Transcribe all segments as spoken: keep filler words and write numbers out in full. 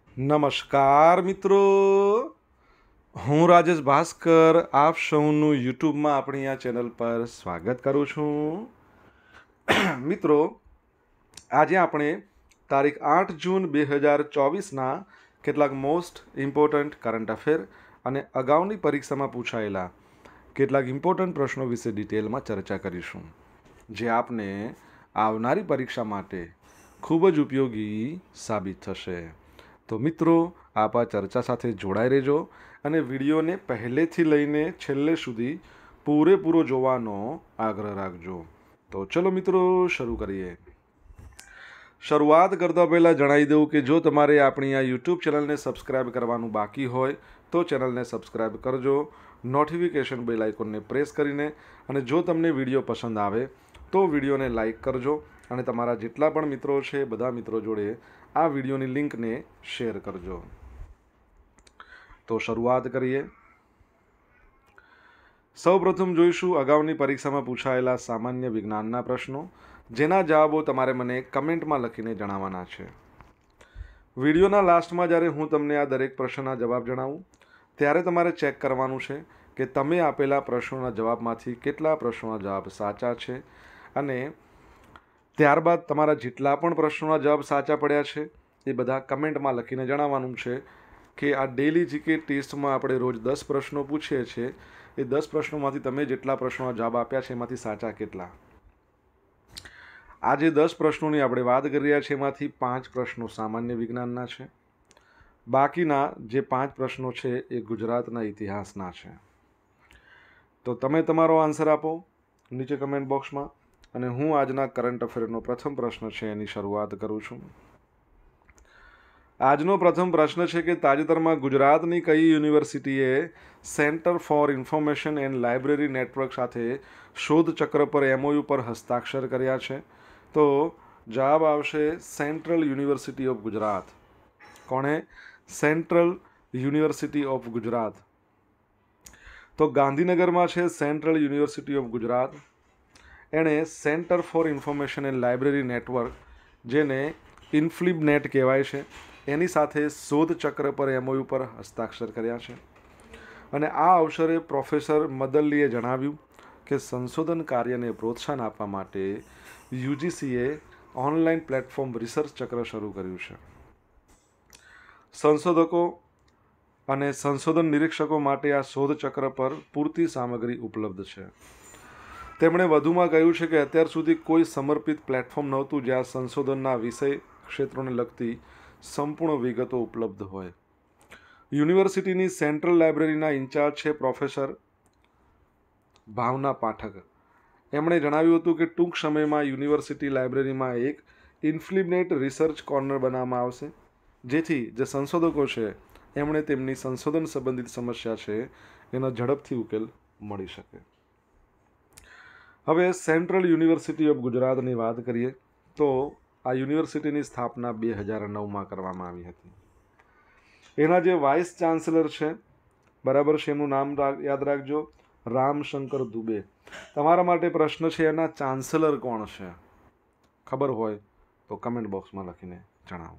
નમસ્કાર મિત્રો, હું રાજેશ ભાસ્કર આપ સૌનું યુટ્યુબમાં આપણી આ ચેનલ પર સ્વાગત કરું છું. મિત્રો, આજે આપણે તારીખ આઠ જૂન બે હજાર ચોવીસના કેટલાક મોસ્ટ ઇમ્પોર્ટન્ટ કરંટ અફેર અને અગાઉની પરીક્ષામાં પૂછાયેલા કેટલાક ઇમ્પોર્ટન્ટ પ્રશ્નો વિશે ડિટેલમાં ચર્ચા કરીશું, જે આપને આવનારી પરીક્ષા માટે ખૂબ જ ઉપયોગી સાબિત થશે. તો મિત્રો, આપ આ ચર્ચા સાથે જોડાઈ રહેજો અને વિડીયોને પહેલેથી લઈને છેલ્લે સુધી પૂરેપૂરો જોવાનો આગ્રહ રાખજો. તો ચલો મિત્રો, શરૂ કરીએ. શરૂઆત કરતાં પહેલાં જણાવી દઉં કે જો તમારે આપણી આ યુટ્યુબ ચેનલને સબસ્ક્રાઈબ કરવાનું બાકી હોય તો ચેનલને સબસ્ક્રાઈબ કરજો, નોટિફિકેશન બેલ આઇકોનને પ્રેસ કરીને, અને જો તમને વિડીયો પસંદ આવે તો વિડીયોને લાઈક કરજો અને તમારા જેટલા પણ મિત્રો છે બધા મિત્રો જોડે આ વિડીયોની લિંકને શેર કરજો. તો શરૂઆત કરીએ. સૌપ્રથમ જોઈશું અગાઉની પરીક્ષામાં પૂછાયેલા સામાન્ય વિજ્ઞાનના પ્રશ્નો, જેના જવાબો તમારે મને કમેન્ટમાં લખીને જણાવવાના છે. વિડીયોના લાસ્ટમાં જ્યારે હું તમને આ દરેક પ્રશ્નના જવાબ જણાવું ત્યારે તમારે ચેક કરવાનું છે કે તમે આપેલા પ્રશ્નોના જવાબમાંથી કેટલા પ્રશ્નોના જવાબ સાચા છે, અને ત્યારબાદ તમારા જેટલા પણ પ્રશ્નોના જવાબ સાચા પડ્યા છે એ બધા કમેન્ટમાં લખીને જણાવવાનું છે કે આ ડેલી જીકે ટેસ્ટમાં આપણે રોજ દસ પ્રશ્નો પૂછીએ છીએ, એ દસ પ્રશ્નોમાંથી તમે જેટલા પ્રશ્નોના જવાબ આપ્યા છે એમાંથી સાચા કેટલા. આ જે દસ પ્રશ્નોની આપણે વાત કરી રહ્યા છીએ એમાંથી પાંચ પ્રશ્નો સામાન્ય વિજ્ઞાનના છે, બાકીના જે પાંચ પ્રશ્નો છે એ ગુજરાતના ઇતિહાસના છે. તો તમે તમારો આન્સર આપો નીચે કમેન્ટ બોક્સમાં, અને હું આજના કરંટ અફેરનો પ્રથમ પ્રશ્ન છે એની શરૂઆત કરું છું. આજનો પ્રથમ પ્રશ્ન છે કે તાજેતરમાં ગુજરાતની કઈ યુનિવર્સિટીએ centre for information and library network સાથે શોધ ચક્ર પર એમઓયુ પર હસ્તાક્ષર કર્યા છે? તો જવાબ આવશે સેન્ટ્રલ યુનિવર્સિટી ઓફ ગુજરાત. કોણે? Central university of Gujarat. તો ગાંધીનગરમાં છે સેન્ટ્રલ યુનિવર્સિટી ઓફ ગુજરાત. એણે centre for information and library network, જેને ઇન્ફ્લિબનેટ કહેવાય છે, એની સાથે શોધ ચક્ર પર એમઓયુ પર હસ્તાક્ષર કર્યા છે. અને આ અવસરે પ્રોફેસર મદલ્લીએ જણાવ્યું કે સંશોધન કાર્યને પ્રોત્સાહન આપવા માટે યુજીસીએ ઓનલાઈન પ્લેટફોર્મ રિસર્ચ ચક્ર શરૂ કર્યું છે. સંશોધકો અને સંશોધન નિરીક્ષકો માટે આ શોધ ચક્ર પર પૂરતી સામગ્રી ઉપલબ્ધ છે. તેમણે વધુમાં કહ્યું છે કે અત્યાર સુધી કોઈ સમર્પિત પ્લેટફોર્મ નહોતું જ્યાં સંશોધનના વિષય ક્ષેત્રોને લગતી સંપૂર્ણ વિગતો ઉપલબ્ધ હોય. યુનિવર્સિટીની સેન્ટ્રલ લાઇબ્રેરીના ઇન્ચાર્જ છે પ્રોફેસર ભાવના પાઠક. એમણે જણાવ્યું હતું કે ટૂંક સમયમાં યુનિવર્સિટી લાઇબ્રેરીમાં એક ઇન્ફ્લિબનેટ રિસર્ચ કોર્નર બનાવવામાં આવશે, જેથી જે સંશોધકો છે એમણે તેમની સંશોધન સંબંધિત સમસ્યા છે એનો ઝડપથી ઉકેલ મળી શકે. હવે સેન્ટ્રલ યુનિવર્સિટી ઓફ ગુજરાતની વાત કરીએ તો આ યુનિવર્સિટીની સ્થાપના બે હજાર નવમાં કરવામાં આવી હતી. એના જે વાઇસ ચાન્સલર છે, બરાબર છે, એનું નામ યાદ રાખજો, રામશંકર દુબે. તમારા માટે પ્રશ્ન છે, એના ચાન્સલર કોણ છે? ખબર હોય તો કમેન્ટ બોક્સમાં લખીને જણાવો.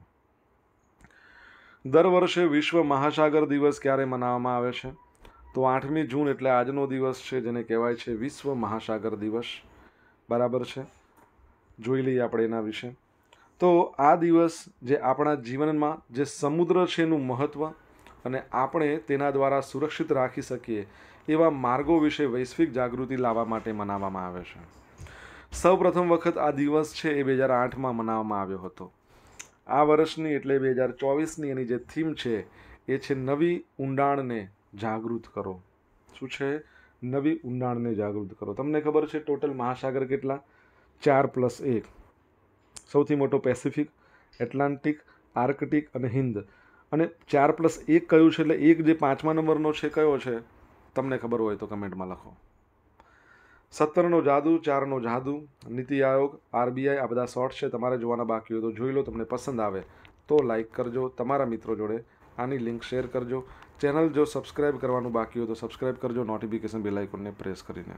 દર વર્ષે વિશ્વ મહાસાગર દિવસ ક્યારે મનાવવામાં આવે છે? તો આઠમી જૂન, એટલે આજનો દિવસ છે, જેને કહેવાય છે વિશ્વ મહાસાગર દિવસ. બરાબર છે, જોઈ લઈએ આપણે એના વિશે. તો આ દિવસ જે આપણા જીવનમાં જે સમુદ્ર છે એનું મહત્ત્વ અને આપણે તેના દ્વારા સુરક્ષિત રાખી શકીએ એવા માર્ગો વિશે વૈશ્વિક જાગૃતિ લાવવા માટે મનાવવામાં આવે છે. સૌ પ્રથમ વખત આ દિવસ છે એ બે હજાર આઠમાં મનાવવામાં આવ્યો હતો. આ વર્ષની એટલે બે હજાર ચોવીસની એની જે થીમ છે એ છે નવી ઊંડાણને જાગૃત કરો. શું છે? નવી ઊંડાણને જાગૃત કરો. તમને ખબર છે ટોટલ મહાસાગર કેટલા? ચાર પ્લસ એક. સૌથી મોટો પેસિફિક, એટલાન્ટિક, આર્કટિક અને હિન્દ. અને ચાર પ્લસ એક કયું છે, એટલે એક જે પાંચમા નંબરનો છે કયો છે? તમને ખબર હોય તો કમેન્ટમાં લખો. સત્તરનો જાદુ, ચારનો જાદુ, નીતિ આયોગ, આરબીઆઈ, આ બધા શોર્ટ છે. તમારે જોવાના બાકી હોય તો જોઈ લો. તમને પસંદ આવે તો લાઈક કરજો, તમારા મિત્રો જોડે આની લિંક શેર કરજો. ચેનલ જો સબસ્ક્રાઈબ કરવાનું બાકી હોય તો સબસ્ક્રાઈબ કરજો, નોટિફિકેશન બેલ આઇકોનને પ્રેસ કરીને.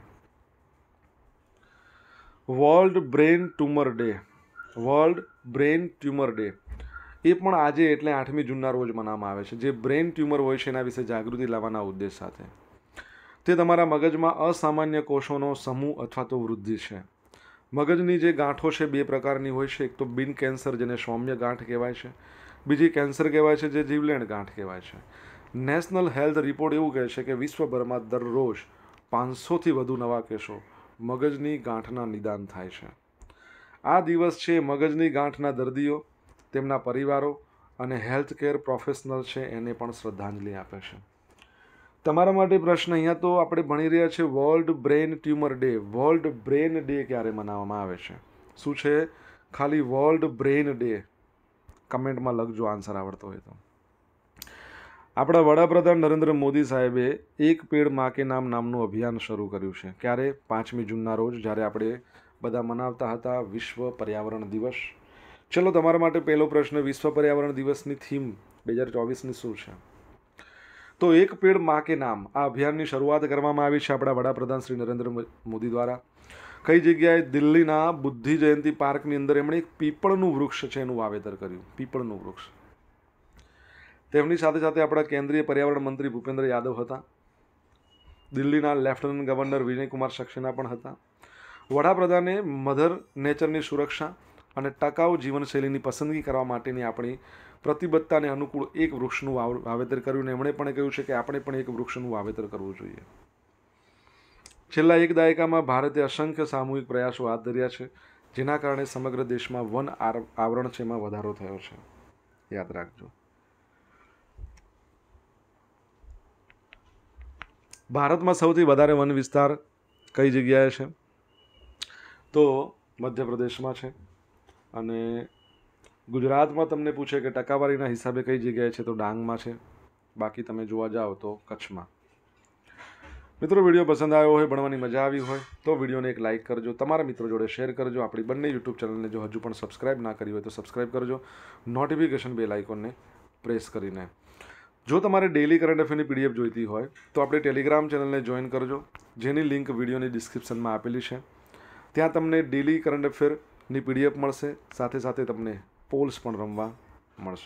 World brain tumour day. World brain tumour day એ પણ આજે એટલે આઠમી જૂનના રોજ મનાવવામાં આવે છે, જે બ્રેઇન ટ્યુમર હોય છે એના વિશે જાગૃતિ લાવવાના ઉદ્દેશ સાથે. તે તમારા મગજમાં અસામાન્ય કોષોનો સમૂહ અથવા તો વૃદ્ધિ છે. મગજની જે ગાંઠો છે બે પ્રકારની હોય છે. એક તો બિન કેન્સર, જેને સૌમ્ય ગાંઠ કહેવાય છે. બીજી કેન્સર કહેવાય છે, જે જીવલેણ ગાંઠ કહેવાય છે. નેશનલ હેલ્થ રિપોર્ટ એવું કહે છે કે વિશ્વભરમાં દરરોજ પાંચસોથી વધુ નવા કેસો મગજની ગાંઠના નિદાન થાય છે. આ દિવસ છે મગજની ગાંઠના દર્દીઓ, તેમના પરિવારો અને હેલ્થ કેર પ્રોફેશનલ છે એને પણ શ્રદ્ધાંજલિ આપે છે. તમારા માટે પ્રશ્ન અહીંયા તો આપણે ભણી રહ્યા છીએ world brain tumour day. World brain day ક્યારે મનાવવામાં આવે છે? શું છે? ખાલી વર્લ્ડ બ્રેન ડે. કમેન્ટમાં લખજો આન્સર આવડતો હોય તો. આપણા વડાપ્રધાન નરેન્દ્ર મોદી સાહેબે એક પેડ માં કે નામ નામનું અભિયાન શરૂ કર્યું છે. ક્યારે? પાંચમી જૂનના રોજ, જ્યારે આપણે બધા મનાવતા હતા વિશ્વ પર્યાવરણ દિવસ. ચલો, તમારા માટે પહેલો પ્રશ્ન, વિશ્વ પર્યાવરણ દિવસની થીમ બે હજાર ચોવીસની શું છે? તો એક પેડ માં કે નામ આ અભિયાનની શરૂઆત કરવામાં આવી છે આપણા વડાપ્રધાન શ્રી નરેન્દ્ર મોદી દ્વારા. કઈ જગ્યાએ? દિલ્હીના બુદ્ધિ જયંતિ પાર્કની અંદર એમણે એક પીપળનું વૃક્ષ છે એનું વાવેતર કર્યું. પીપળનું વૃક્ષ. તેમની સાથે સાથે આપણા કેન્દ્રીય પર્યાવરણ મંત્રી ભૂપેન્દ્ર યાદવ હતા. દિલ્હીના લેફ્ટનન્ટ ગવર્નર વિજયકુમાર સક્સેના પણ હતા. વડાપ્રધાને મધર નેચરની સુરક્ષા અને ટકાઉ જીવનશૈલીની પસંદગી કરવા માટેની આપણી પ્રતિબદ્ધતાને અનુકૂળ એક વૃક્ષનું વાવેતર કર્યું ને એમણે પણ કહ્યું છે કે આપણે પણ એક વૃક્ષનું વાવેતર કરવું જોઈએ. છેલ્લા એક દાયકામાં ભારતે અસંખ્ય સામૂહિક પ્રયાસો હાથ ધર્યા છે, જેના કારણે સમગ્ર દેશમાં વન આવરણ છે એમાં વધારો થયો છે. યાદ રાખજો. ભારતમાં સૌથી વધારે વન વિસ્તાર કઈ જગ્યાએ છે? તો મધ્યપ્રદેશમાં છે. અને ગુજરાતમાં તમને પૂછે કે ટકાવારીના હિસાબે કઈ જગ્યાએ છે, તો ડાંગમાં છે. બાકી તમે જોવા જાઓ તો કચ્છમાં. મિત્રો, વિડીયો પસંદ આવ્યો હોય, ભણવાની મજા આવી હોય તો વિડીયોને એક લાઇક કરજો, તમારા મિત્રો જોડે શેર કરજો. આપણી બંને યુટ્યુબ ચેનલને જો હજુ પણ સબસ્ક્રાઇબ ના કરી હોય તો સબસ્ક્રાઇબ કરજો, નોટિફિકેશન બેલ આઇકોનને પ્રેસ કરીને. જો તમારે ડેઇલી કરંટ અફેરની પીડીએફ જોઈતી હોય તો આપણે ટેલિગ્રામ ચેનલને જોઈન કરજો, જેની લિંક વિડીયોની ડિસ્ક્રિપ્શનમાં આપેલી છે. ત્યાં તમને ડેઇલી કરંટ અફેરની પીડીએફ મળશે, સાથે સાથે તમને પોલ્સ પણ રમવા મળશે.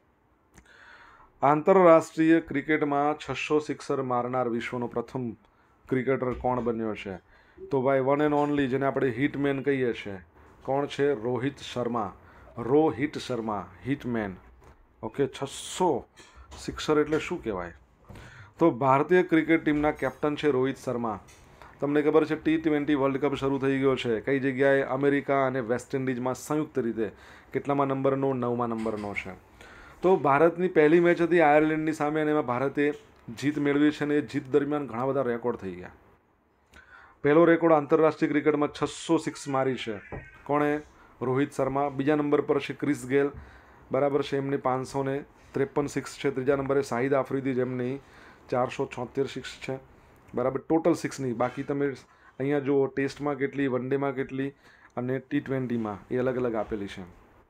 આંતરરાષ્ટ્રીય ક્રિકેટમાં છસો સિક્સર મારનાર વિશ્વનો પ્રથમ ક્રિકેટર કોણ બન્યો છે? તો ભાઈ વન એન્ડ ઓનલી, જેને આપણે હિટમેન કહીએ છીએ. કોણ છે? રોહિત શર્મા. રોહિત શર્મા, હિટમેન. ઓકે, છસો સિક્સર એટલે શું કહેવાય? તો ભારતીય ક્રિકેટ ટીમના કેપ્ટન છે રોહિત શર્મા. તમને ખબર છે ટી ટ્વેન્ટી વર્લ્ડ કપ શરૂ થઈ ગયો છે. કઈ જગ્યાએ? અમેરિકા અને વેસ્ટ ઇન્ડિઝમાં સંયુક્ત રીતે. કેટલામાં નંબરનો? નવમા નંબરનો છે. તો ભારતની પહેલી મેચ હતી આયર્લેન્ડની સામે અને એમાં ભારતે જીત મેળવી છે અને એ જીત દરમિયાન ઘણા બધા રેકોર્ડ થઈ ગયા. પહેલો રેકોર્ડ આંતરરાષ્ટ્રીય ક્રિકેટમાં છસો સિક્સ મારી છે. કોણે? રોહિત શર્મા. બીજા નંબર પર છે ક્રિસ ગેલ, બરાબર છે, એમની પાંચસો ને ત્રેપન સિક્સ છે. ત્રીજા નંબરે શાહિદ આફ્રિદી, જેમની ચારસો છોતેર સિક્સ છે, બરાબર. ટોટલ સિક્સ નહીં, બાકી તમે અહીંયા જુઓ ટેસ્ટમાં કેટલી, વન ડેમાં કેટલી અને ટી ટ્વેન્ટીમાં એ અલગ અલગ આપેલી છે.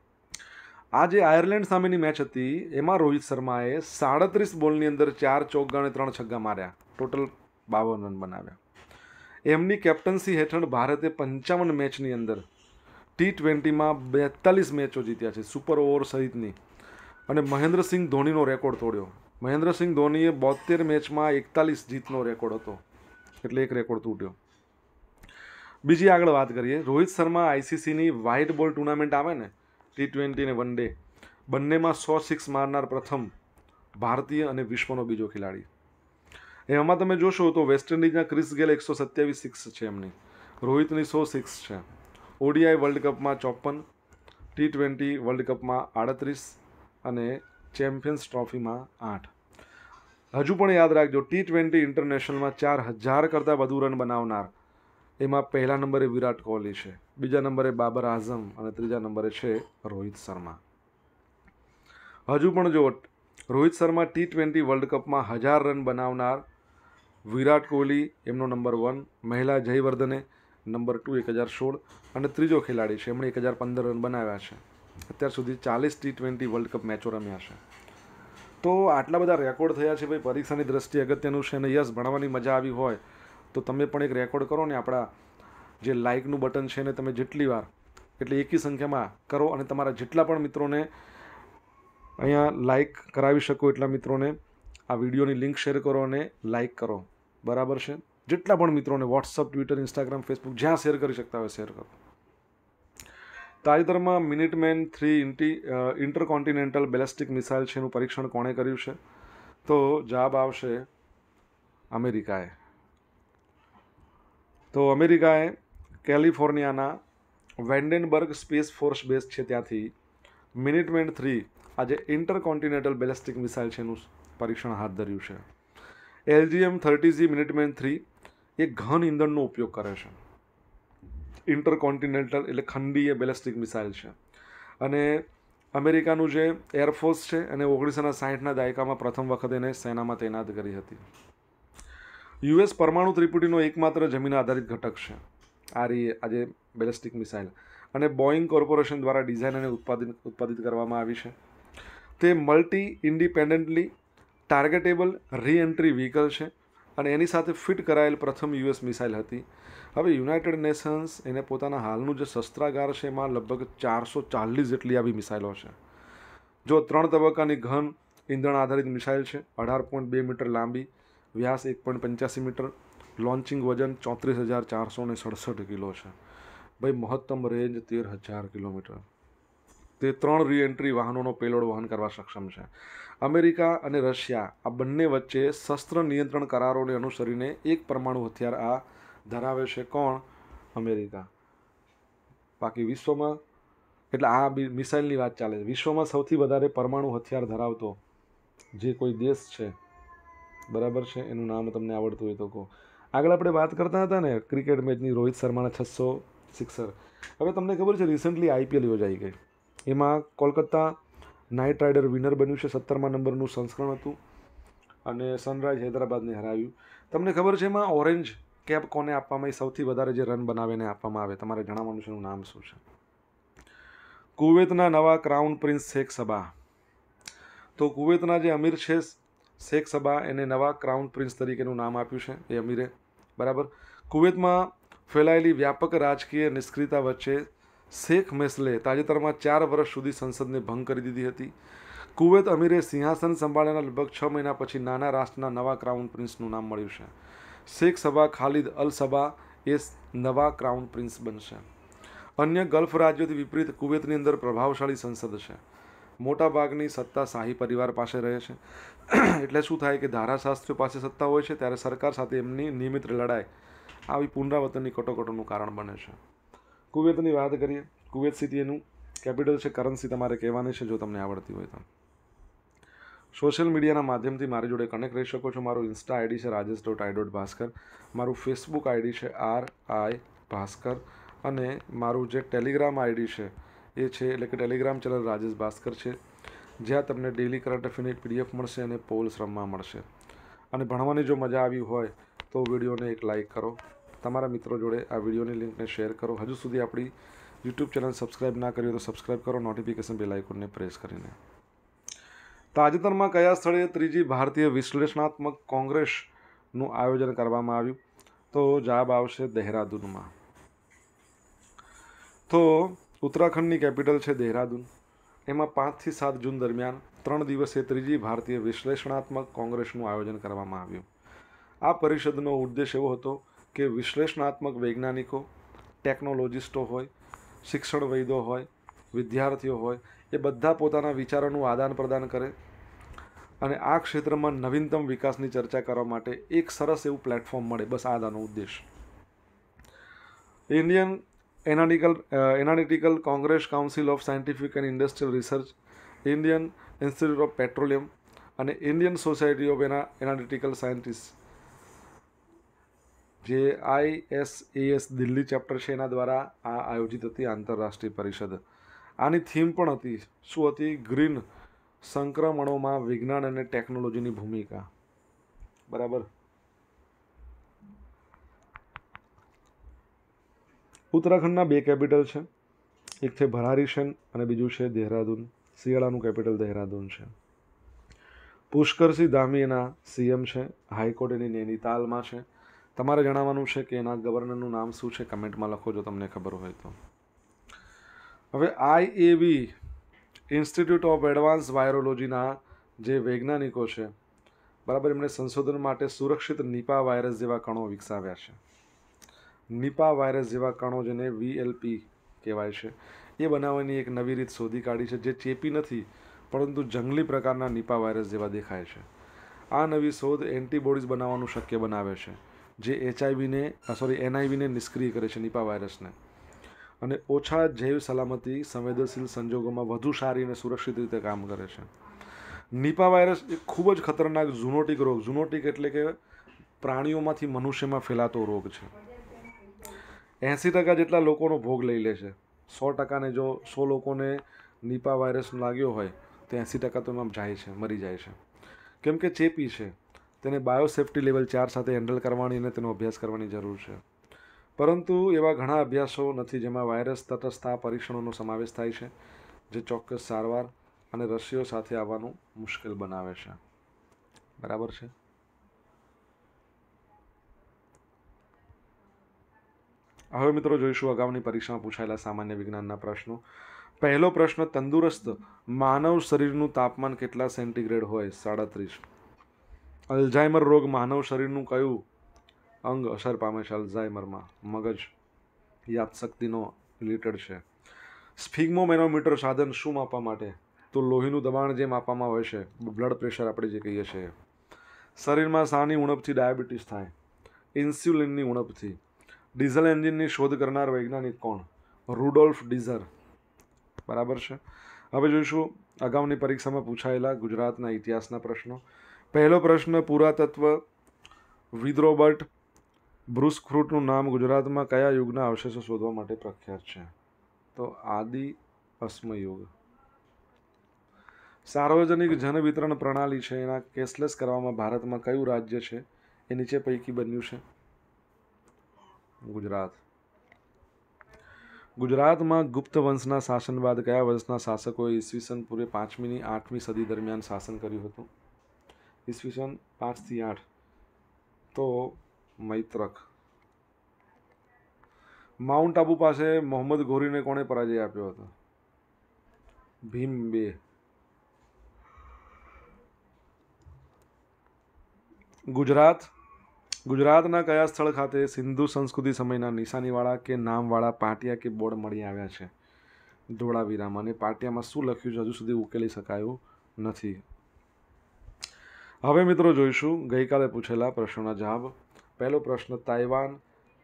આ જે આયર્લેન્ડ સામેની મેચ હતી એમાં રોહિત શર્માએ સાડત્રીસ બોલની અંદર ચાર ચોગ્ગા અને ત્રણ છગ્ગા માર્યા, ટોટલ બાવન રન બનાવ્યા. એમની કેપ્ટન્સી હેઠળ ભારતે પંચાવન મેચની અંદર ટી ટ્વેન્ટીમાં બેતાલીસ મેચો જીત્યા છે, સુપર ઓવર સહિતની. અને મહેન્દ્રસિંહ ધોનીનો રેકોર્ડ તોડ્યો. મહેન્દ્રસિંહ ધોનીએ બોતેર મેચમાં એકતાલીસ જીતનો રેકોર્ડ હતો, એટલે એક રેકોર્ડ તૂટ્યો. બીજી આગળ વાત કરીએ, રોહિત શર્મા આઈસીસીની વ્હાઇટ બોલ ટુર્નામેન્ટ આવે ને, ટી ટ્વેન્ટી ને વન ડે, બંનેમાં સો સિક્સ મારનાર પ્રથમ ભારતીય અને વિશ્વનો બીજો ખેલાડી. એમાં તમે જોશો તો વેસ્ટ ઇન્ડિઝના ક્રિસ ગેલ એકસો સત્યાવીસ સિક્સ છે એમની, રોહિતની સો સિક્સ છે. ઓડીઆઈ વર્લ્ડ કપમાં ચોપન, ટી ટ્વેન્ટી વર્લ્ડ કપમાં આડત્રીસ અને ચેમ્પિયન્સ ટ્રોફીમાં આઠ. હજુ પણ યાદ રાખજો, ટી ટ્વેન્ટી ઇન્ટરનેશનલમાં ચાર હજાર કરતાં વધુ રન બનાવનાર એમાં પહેલા નંબરે વિરાટ કોહલી છે, બીજા નંબરે બાબર આઝમ અને ત્રીજા નંબરે છે રોહિત શર્મા. હજુ પણ જો Rohit Sharma T twenty world કપમાં હજાર રન બનાવનાર, વિરાટ કોહલી એમનો નંબર વન, મહિલા જયવર્ધને નંબર ટુ એક હજાર સોળ અને ત્રીજો ખેલાડી છે એમણે એક હજાર પંદર રન બનાવ્યા છે. અત્યાર સુધી ચાલીસ ટી ટ્વેન્ટી વર્લ્ડ કપ મેચો રમ્યા છે. તો આટલા બધા રેકોર્ડ થયા છે ભાઈ, પરીક્ષાની દ્રષ્ટિએ અગત્યનું છે. અને યસ, ભણવાની મજા આવી હોય તો તમે પણ એક રેકોર્ડ કરો ને, આપણા જે લાઇકનું બટન છે ને તમે જેટલી વાર એટલે એકી સંખ્યામાં કરો અને તમારા જેટલા પણ મિત્રોને અહીંયા લાઇક કરાવી શકો એટલા મિત્રોને આ વિડીયોની લિંક શેર કરો અને લાઇક કરો, બરાબર છે. જેટલા પણ મિત્રોને વોટ્સઅપ, ટ્વિટર, ઇન્સ્ટાગ્રામ, ફેસબુક જ્યાં શેર કરી શકતા હોય શેર કરો. તાજેતરમાં Minuteman three inter intercontinental ballistic missile છે એનું પરીક્ષણ કોણે કર્યું છે? તો જવાબ આવશે અમેરિકાએ. તો અમેરિકાએ કેલિફોર્નિયાના વેન્ડેનબર્ગ સ્પેસ ફોર્સ બેઝ છે ત્યાંથી મિનિટમેન થ્રી આજે ઇન્ટરકોન્ટિનેન્ટલ બેલેસ્ટિક મિસાઇલ છે એનું પરીક્ષણ હાથ ધર્યું છે. LGM thirty G Minuteman three એ ઘન ઇંધણનો ઉપયોગ કરે છે. ઇન્ટરકોન્ટિનેન્ટલ એટલે ખંડીય બેલેસ્ટિક મિસાઇલ છે અને અમેરિકાનું જે એરફોર્સ છે અને ઓગણીસોના સાહીઠના દાયકામાં પ્રથમ વખત એને સેનામાં તૈનાત કરી હતી. યુએસ પરમાણુ ત્રિપુટીનો એકમાત્ર જમીન આધારિત ઘટક છે આ રી આજે બેલેસ્ટિક મિસાઇલ, અને બોઈંગ કોર્પોરેશન દ્વારા ડિઝાઇન અને ઉત્પાદિત ઉત્પાદિત કરવામાં આવી છે. તે multi independently targetable reentry vehicle છે અને એની સાથે ફિટ કરાયેલ પ્રથમ યુએસ મિસાઇલ હતી. હવે યુનાઇટેડ નેશન્સ એને પોતાના હાલનું જે શસ્ત્રાગાર છે એમાં લગભગ ચારસો ચાલીસ જેટલી આવી મિસાઇલો છે. જો ત્રણ તબક્કાની ઘન ઈંધણ આધારિત મિસાઇલ છે, અઢાર પોઈન્ટ બે મીટર લાંબી, વ્યાસ એક પોઈન્ટ પંચ્યાસી મીટર, લોન્ચિંગ વજન ચોત્રીસ હજાર ચારસો ને સડસઠ કિલો છે. ભાઈ મહત્તમ રેન્જ તેર હજાર કિલોમીટર. તે ત્રણ રીએન્ટ્રી વાહનોનો પેલોડ વહન કરવા સક્ષમ છે. અમેરિકા અને રશિયા આ બંને વચ્ચે શસ્ત્ર નિયંત્રણ કરારોને અનુસરીને એક પરમાણુ હથિયાર આ ધરાવે છે. કોણ? અમેરિકા. બાકી વિશ્વમાં એટલે આ મિસાઇલની વાત ચાલે છે. વિશ્વમાં સૌથી વધારે પરમાણુ હથિયાર ધરાવતો જે કોઈ દેશ છે, બરાબર છે, એનું નામ તમને આવડતું હોય તો કહો. આગળ આપણે વાત કરતા હતા ને ક્રિકેટ મેચની, રોહિત શર્માના છસો સિક્સર. હવે તમને ખબર છે રિસન્ટલી આઈપીએલ યોજાઈ ગઈ. એમાં કોલકાતા નાઇટ રાઇડર વિનર બન્યું છે. સત્તરમા નંબરનું સંસ્કરણ હતું અને સનરાઇઝ હૈદરાબાદને હરાવ્યું. તમને ખબર છે એમાં ઓરેન્જ કેપ કોને આપવામાં આવી? સૌથી વધારે જે રન બનાવીને આપવામાં આવે, તમારે જણાવવાનું છે એનું નામ શું છે? કુવૈતના નવા ક્રાઉન પ્રિન્સ શેખ સબા. તો કુવૈતના જે અમીર છે શેખ સબા એને નવા ક્રાઉન પ્રિન્સ તરીકેનું નામ આપ્યું છે એ અમીરે, બરાબર. કુવૈતમાં ફેલાયેલી વ્યાપક રાજકીય નિષ્ક્રિયતા વચ્ચે શેખ મેસલે તાજેતરમાં ચાર વર્ષ સુધી સંસદને ભંગ કરી દીધી હતી. કુવૈત અમીરે સિંહાસન સંભાળ્યાના લગભગ છ મહિના પછી નાના રાષ્ટ્રના નવા ક્રાઉન પ્રિન્સનું નામ મળ્યું છે. શેખ સબા ખાલિદ અલ સબા એ નવા ક્રાઉન પ્રિન્સ બનશે. અન્ય ગલ્ફ રાજ્યોથી વિપરીત કુવૈતની અંદર પ્રભાવશાળી સંસદ છે. મોટાભાગની સત્તા શાહી પરિવાર પાસે રહે છે. એટલે શું થાય કે ધારાશાસ્ત્રીઓ પાસે સત્તા હોય છે ત્યારે સરકાર સાથે એમની નિયમિત લડાઈ આવી પુનરાવર્તનની કટોકટોનું કારણ બને છે. કુવૈતની વાત કરીએ. કુવૈત સિટી એનું કેપિટલ છે. કરન્સી તમારે કહેવાની છે જો તમને આવડતી હોય તો. સોશિયલ મીડિયાના માધ્યમથી મારી જોડે કનેક્ટ રહી શકો છો. મારું ઇન્સ્ટા આઈડી છે Rajesh dot I dot Bhaskar. મારું ફેસબુક આઈડી છે આર આઈ ભાસ્કર અને મારું જે ટેલિગ્રામ આઈડી છે એ છે એટલે કે ટેલિગ્રામ ચેનલ રાજેશ ભાસ્કર છે, જ્યાં તમને ડેલી કરંટ અફેરની પીડીએફ મળશે અને પોલ્સ રમવા મળશે. અને ભણવાની જો મજા આવી હોય તો વિડીયોને એક લાઇક કરો, તમારા મિત્રો જોડે આ વિડીયોની લિંકને શેર કરો. હજુ સુધી આપણી યુટ્યુબ ચેનલ સબસ્ક્રાઈબ ના કરી હોય તો સબસ્ક્રાઈબ કરો, નોટિફિકેશન બેલ આઇકોનને પ્રેસ કરીને. તાજેતરમાં કયા સ્થળે ત્રીજી ભારતીય વિશ્લેષણાત્મક કોંગ્રેસનું આયોજન કરવામાં આવ્યું? તો જવાબ આવશે દહેરાદૂનમાં. તો ઉત્તરાખંડની કેપિટલ છે દહેરાદૂન. એમાં પાંચથી સાત જૂન દરમિયાન ત્રણ દિવસે ત્રીજી ભારતીય વિશ્લેષણાત્મક કોંગ્રેસનું આયોજન કરવામાં આવ્યું. આ પરિષદનો ઉદ્દેશ એવો હતો કે વિશ્લેષણાત્મક વૈજ્ઞાનિકો, ટેકનોલોજીસ્ટો હોય, શિક્ષણવિદો હોય, વિદ્યાર્થીઓ હોય, એ બધા પોતાના વિચારોનું આદાન પ્રદાન કરે અને આ ક્ષેત્રમાં નવીનતમ વિકાસની ચર્ચા કરવા માટે એક સરસ એવું પ્લેટફોર્મ મળે. બસ આ આનો ઉદ્દેશ. Indian analytical analytical congress council of scientific and industrial research, Indian institute of petroleum અને ઇન્ડિયન સોસાયટી ઓફ એના એનાલિટિકલ સાયન્ટિસ્ટ, જે આઈએસએએસ દિલ્હી ચેપ્ટર છે એના દ્વારા આ આયોજિત હતી આંતરરાષ્ટ્રીય પરિષદ. આની થીમ પણ હતી, શું હતી? ગ્રીન સંક્રમણોમાં વિજ્ઞાન અને ટેકનોલોજીની ભૂમિકા, બરાબર. ઉત્તરાખંડના બે કેપિટલ છે, એક છે ભરારીશન અને બીજું છે દહેરાદૂન. શિયાળાનું કેપિટલ દહેરાદૂન છે. પુષ્કરસિંહ ધામી એના સીએમ છે. હાઈકોર્ટ એની નૈનીતાલમાં છે. તમારે જણાવવાનું છે કે એના ગવર્નરનું નામ શું છે, કમેન્ટમાં લખો જો તમને ખબર હોય તો. હવે આઈએવી ઇન્સ્ટિટ્યૂટ ઓફ એડવાન્સ વાયરોલોજીના જે વૈજ્ઞાનિકો છે, બરાબર, એમણે સંશોધન માટે સુરક્ષિત નિપા વાયરસ જેવા કણો વિકસાવ્યા છે. નિપા વાયરસ જેવા કણો, જેને વીએલપી કહેવાય છે, એ બનાવવાની એક નવી રીત શોધી કાઢી છે, જે ચેપી નથી પરંતુ જંગલી પ્રકારના નિપા વાયરસ જેવા દેખાય છે. આ નવી શોધ એન્ટીબોડીઝ બનાવવાનું શક્ય બનાવે છે, જે એચઆઈવીને સોરી એનઆઈવીને નિષ્ક્રિય કરે છે, નિપા વાયરસને, અને ઓછા જૈવ સલામતી સંવેદનશીલ સંજોગોમાં વધુ સારી અને સુરક્ષિત રીતે કામ કરે છે. નિપા વાયરસ એ ખૂબ જ ખતરનાક ઝૂનોટિક રોગ, ઝૂનોટિક એટલે કે પ્રાણીઓમાંથી મનુષ્યમાં ફેલાતો રોગ છે. એંસી ટકા જેટલા લોકોનો ભોગ લઈ લે છે. સો ટકાને જો સો લોકોને નિપા વાયરસ લાગ્યો હોય તો એંસી ટકા તો એમાં જાય છે, મરી જાય છે. કેમ કે ચેપી છે, તેને બાયોસેફ્ટી લેવલ ચાર સાથે હેન્ડલ કરવાની અને તેનો અભ્યાસ કરવાની જરૂર છે. પરંતુ એવા ઘણા અભ્યાસો નથી જેમાં વાયરસ તટસ્થતા પરીક્ષણોનો સમાવેશ થાય છે, જે ચોક્કસ સારવાર અને રસીઓ સાથે આવવાનું મુશ્કેલ બનાવે છે. બરાબર છે. હવે મિત્રો જોઈશું અગાઉની પરીક્ષામાં પૂછાયેલા સામાન્ય વિજ્ઞાનના પ્રશ્નો. પહેલો પ્રશ્ન, તંદુરસ્ત માનવ શરીરનું તાપમાન કેટલા સેન્ટીગ્રેડ હોય? સાડત્રીસ. અલ્ઝાઇમર રોગ માનવ શરીરનું કયું અંગ અસર પામે છે? અલ્ઝાઇમરમાં મગજ, યાદશક્તિનો રિલેટેડ છે. સ્ફિગ્મોમેનોમીટર સાધન શું માપવા માટે? તો લોહીનું દબાણ જે માપવામાં આવે છે, બ્લડ પ્રેશર આપણે જે કહીએ છીએ. શરીરમાં શાની ઉણપથી ડાયાબિટીસ થાય? ઇન્સ્યુલિનની ઉણપથી. ડીઝલ એન્જિનની શોધ કરનાર વૈજ્ઞાનિક કોણ? રૂડોલ્ફ ડીઝર. બરાબર છે. હવે જોઈશું અગાઉની પરીક્ષામાં પૂછાયેલા ગુજરાતના ઇતિહાસના પ્રશ્નો. પહેલો પ્રશ્ન, પુરાતત્વ વિદ રોબર્ટ બ્રુસફ્રૂટનું નામ ગુજરાતમાં કયા યુગના અવશેષો શોધવા માટે પ્રખ્યાત છે? તો આદિ અશ્મ યુગ. સાર્વજનિક જન વિતરણ પ્રણાલી છે, એના કેશલેસ કરવામાં ભારતમાં કયું રાજ્ય છે એ નીચે પૈકી બન્યું છે? ગુજરાત. ગુજરાતમાં ગુપ્ત વંશના શાસન બાદ કયા વંશના શાસકોએ ઈસવીસન પૂર્વે પાંચમીની આઠમી સદી દરમિયાન શાસન કર્યું હતું? ઈસવીસન પાંચથી આઠ. તો મૈત્રક. માઉન્ટ આબુ પાસે મોહમ્મદ ઘોરીને કોણે પરાજય આપ્યો હતો? ભીમ બે. ગુજરાત ગુજરાતના કયા સ્થળ ખાતે સિંધુ સંસ્કૃતિ સમયના નિશાનીવાળા કે નામવાળા પાટિયા કે બોર્ડ મળી આવ્યા છે? ધોળાવીરામાં. અને પાટિયામાં શું લખ્યું છે હજુ સુધી ઉકેલી શકાયું નથી. હવે મિત્રો જોઈશું ગઈકાલે પૂછેલા પ્રશ્નોના જવાબ. પહેલો પ્રશ્ન, તાઇવાન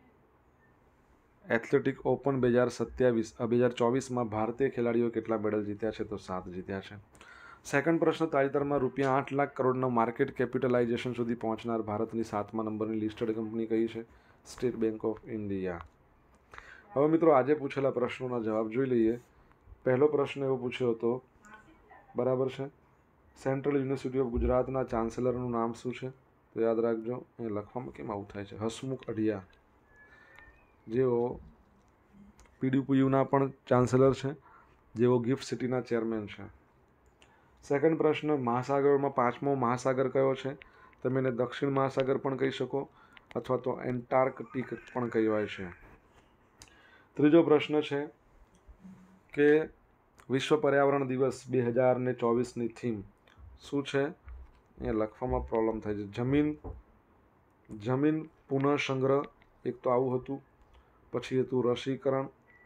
એથ્લેટિક ઓપન બે હજાર સત્યાવીસ બે હજાર ચોવીસમાં ભારતીય ખેલાડીઓ કેટલા મેડલ જીત્યા છે? તો સાત જીત્યા છે. સેકન્ડ પ્રશ્ન, તાજેતરમાં રૂપિયા આઠ લાખ કરોડના માર્કેટ કેપિટલાઇઝેશન સુધી પહોંચનાર ભારતની સાતમા નંબરની લિસ્ટેડ કંપની કઈ છે? State bank of India. હવે મિત્રો આજે પૂછેલા પ્રશ્નોના જવાબ જોઈ લઈએ. પહેલો પ્રશ્ન એવો પૂછ્યો હતો, બરાબર છે, સેન્ટ્રલ યુનિવર્સિટી ઓફ ગુજરાતના ચાન્સેલરનું નામ શું છે? તો યાદ રાખજો, એ લખવામાં કેમ આવું થાય છે? હસમુખ અઢિયા, જેઓ પીડીપીયુના પણ ચાન્સેલર છે, જેઓ ગિફ્ટ સિટીના ચેરમેન છે. સેકન્ડ પ્રશ્ન, મહાસાગરોમાં પાંચમો મહાસાગર કયો છે? તમે એને દક્ષિણ મહાસાગર પણ કહી શકો અથવા તો એન્ટાર્કટિક પણ કહેવાય છે. ત્રીજો પ્રશ્ન છે કે વિશ્વ પર્યાવરણ દિવસ બે હજાર ને ચોવીસની થીમ શું છે? એ લખવામાં પ્રોબ્લેમ થાય છે. જમીન જમીન પુનઃ સંગ્રહ, એક તો આવું હતું. પછી હતું રસીકરણ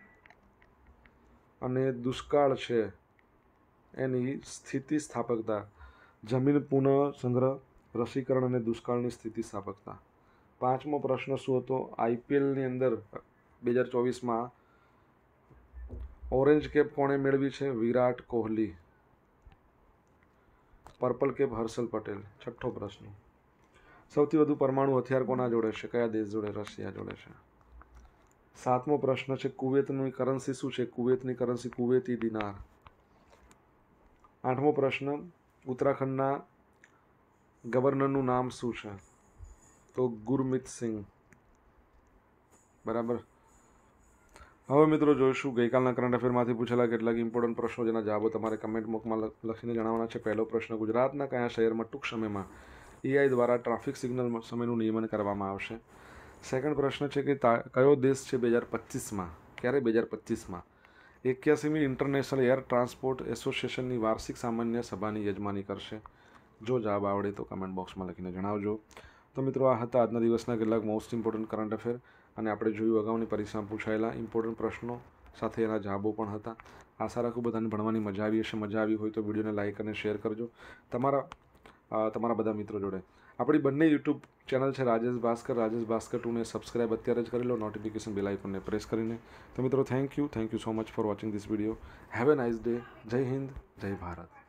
અને દુષ્કાળ છે એની સ્થિતિસ્થાપકતા. જમીન પુનઃ સંગ્રહ, રસીકરણ અને દુષ્કાળની સ્થિતિસ્થાપકતા. પાંચમો પ્રશ્ન શું હતો? આઈપીએલની અંદર બે હજાર ચોવીસમાં ઓરેન્જ કેપ કોણે મેળવી છે? વિરાટ કોહલી. Purple cap Harshal Patel. છઠ્ઠો પ્રશ્ન, સૌથી વધુ પરમાણુ હથિયાર કોના જોડે છે? કયા દેશ જોડે? રશિયા જોડે છે. સાતમો પ્રશ્ન છે, કુવેતની કરન્સી શું છે? કુવેતની કરન્સી કુવેતી દિનાર. આઠમો પ્રશ્ન, ઉત્તરાખંડના ગવર્નરનું નામ શું છે? તો ગુરમીત સિંહ. બરાબર. હવે મિત્રો જોઈશું ગઈકાલના કરંટ અફેરમાંથી પૂછેલા કેટલાક ઇમ્પોર્ટન્ટ પ્રશ્નો, જેના જવાબો તમારે કમેન્ટ બોક્સમાં લખીને જણાવવાના છે. પહેલો પ્રશ્ન, ગુજરાતના કયા શહેરમાં ટૂંક સમયમાં એઆઈ દ્વારા ટ્રાફિક સિગ્નલ સમયનું નિયમન કરવામાં આવશે? સેકન્ડ પ્રશ્ન છે કે કયો દેશ છે બે હજાર પચીસમાં ક્યારે બે હજાર પચીસમાં એક્યાસીમી ઇન્ટરનેશનલ એર ટ્રાન્સપોર્ટ એસોસિએશનની વાર્ષિક સામાન્ય સભાની યજમાની કરશે? જો જવાબ આવડે તો કમેન્ટ બોક્સમાં લખીને જણાવજો. તો મિત્રો, આ હતા આજના દિવસના કેટલાક મોસ્ટ ઇમ્પોર્ટન્ટ કરંટ અફેર, અને આપણે જોયું અગાઉની પરીક્ષામાં પૂછાયેલા ઇમ્પોર્ટન્ટ પ્રશ્નો સાથે એના જવાબો પણ હતા. આશા રાખું બધાને ભણવાની મજા આવી હશે. મજા આવી હોય તો વિડીયોને લાઇક અને શેર કરજો તમારા તમારા બધા મિત્રો જોડે. આપણી બંને યુટ્યુબ ચેનલ છે રાજેશ ભાસ્કર, રાજેશ ભાસ્કર ટુને સબસ્ક્રાઇબ અત્યારે જ કરી લો, નોટિફિકેશન બેલ આઇકોનને પ્રેસ કરીને. તો મિત્રો, thank you thank you so much for watching this video. Have a nice day. જય હિન્દ, જય ભારત.